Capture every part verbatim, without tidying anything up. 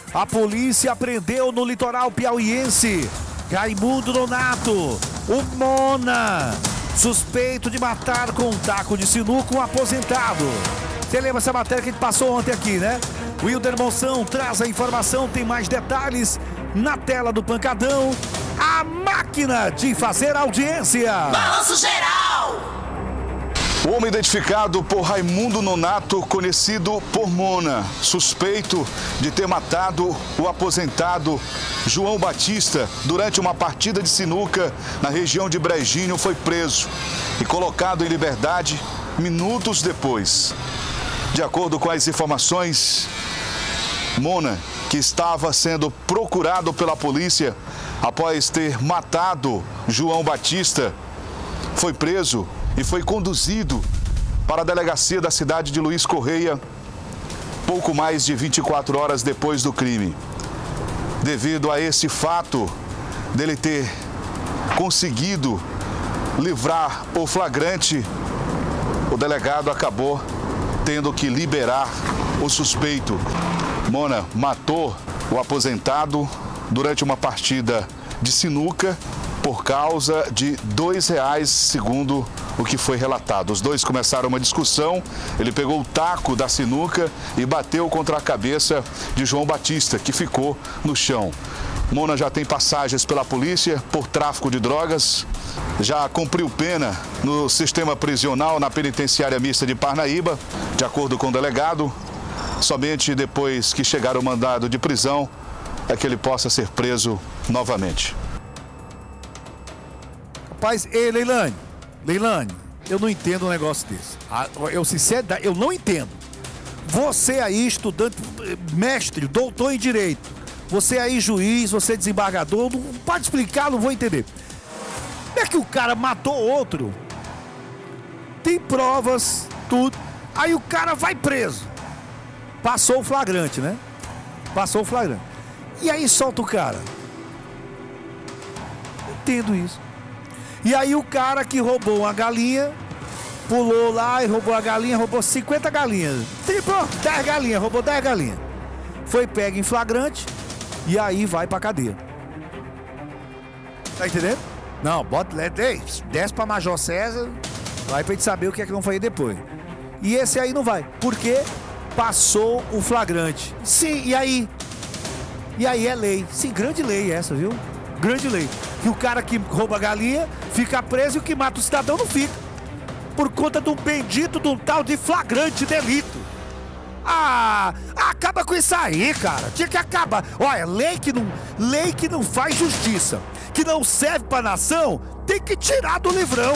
A polícia prendeu no litoral piauiense Raimundo Nonato, o Mona, suspeito de matar com um taco de sinuca um aposentado. Você lembra essa matéria que a gente passou ontem aqui, né? O Wilder Monção traz a informação, tem mais detalhes na tela do Pancadão. A máquina de fazer audiência. Balanço geral! O homem identificado por Raimundo Nonato, conhecido por Mona, suspeito de ter matado o aposentado João Batista durante uma partida de sinuca na região de Brejinho, foi preso e colocado em liberdade minutos depois. De acordo com as informações, Mona, que estava sendo procurado pela polícia após ter matado João Batista, foi preso e foi conduzido para a delegacia da cidade de Luiz Correia pouco mais de vinte e quatro horas depois do crime. Devido a esse fato dele ter conseguido livrar o flagrante, o delegado acabou tendo que liberar o suspeito. Mona matou o aposentado durante uma partida de sinuca por causa de dois reais, segundo o que foi relatado. Os dois começaram uma discussão, ele pegou o taco da sinuca e bateu contra a cabeça de João Batista, que ficou no chão. Mona já tem passagens pela polícia por tráfico de drogas, já cumpriu pena no sistema prisional na penitenciária mista de Parnaíba, de acordo com o delegado. Somente depois que chegar o mandado de prisão é que ele possa ser preso novamente. Rapaz, ei, Leilane, Leilane, eu não entendo um negócio desse. Eu, sinceramente, eu não entendo. Você aí, estudante, mestre, doutor em Direito, você aí, juiz, você desembargador, não pode explicar, não vou entender. Como é que o cara matou outro? Tem provas, tudo. Aí o cara vai preso. Passou o flagrante, né? Passou o flagrante. E aí solta o cara. Não entendo isso. E aí o cara que roubou uma galinha, pulou lá e roubou a galinha, roubou cinquenta galinhas. Tripou dez galinhas, roubou dez galinhas. Foi pego em flagrante e aí vai pra cadeia. Tá entendendo? Não, bota, desce pra Major César, vai pra gente saber o que é que vão fazer depois. E esse aí não vai, porque passou o flagrante. Sim, e aí? E aí é lei. Sim, grande lei essa, viu? Grande lei. Que o cara que rouba a galinha fica preso e o que mata o cidadão não fica. Por conta de um bendito de um tal de flagrante delito. Ah, acaba com isso aí, cara. Tinha que acabar. Olha, lei que não, lei que não faz justiça, que não serve pra nação, tem que tirar do livrão.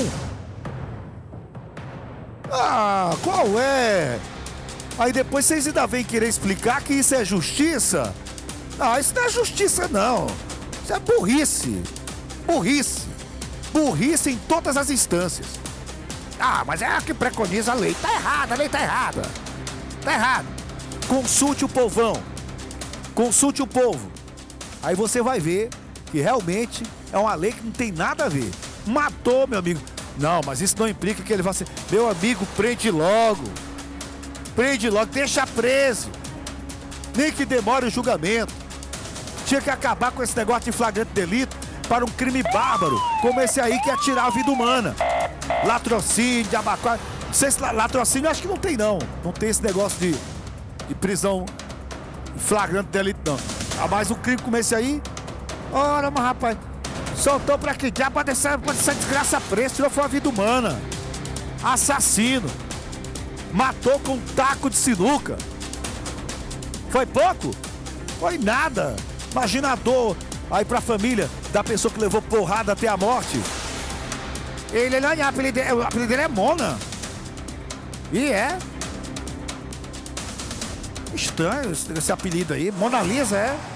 Ah, qual é? Aí depois vocês ainda vêm querer explicar que isso é justiça? Ah, isso não é justiça, não. Isso é burrice. Burrice. Burrice em todas as instâncias. Ah, mas é a que preconiza a lei. Tá errada, a lei tá errada. Tá errado. Consulte o povão. Consulte o povo. Aí você vai ver que realmente é uma lei que não tem nada a ver. Matou, meu amigo. Não, mas isso não implica que ele vai ser... Meu amigo, prende logo. Prende logo, deixa preso. Nem que demore o julgamento. Tinha que acabar com esse negócio de flagrante delito para um crime bárbaro, como esse aí que é tirar a vida humana. Latrocínio, de abacate. Não sei se latrocínio, acho que não tem não. Não tem esse negócio de, de prisão flagrante delito, não. Ah, mas o crime como esse aí, ora, mas rapaz, soltou pra que diabo pra deixar, pra deixar desgraça presa, tirou foi a vida humana. Assassino. Matou com um taco de sinuca. Foi pouco? Foi nada. Imagina a dor aí pra família da pessoa que levou porrada até a morte. Ele, ele o apelido dele, o apelido dele é Mona. E é. Estranho esse, esse apelido aí. Mona Lisa, é.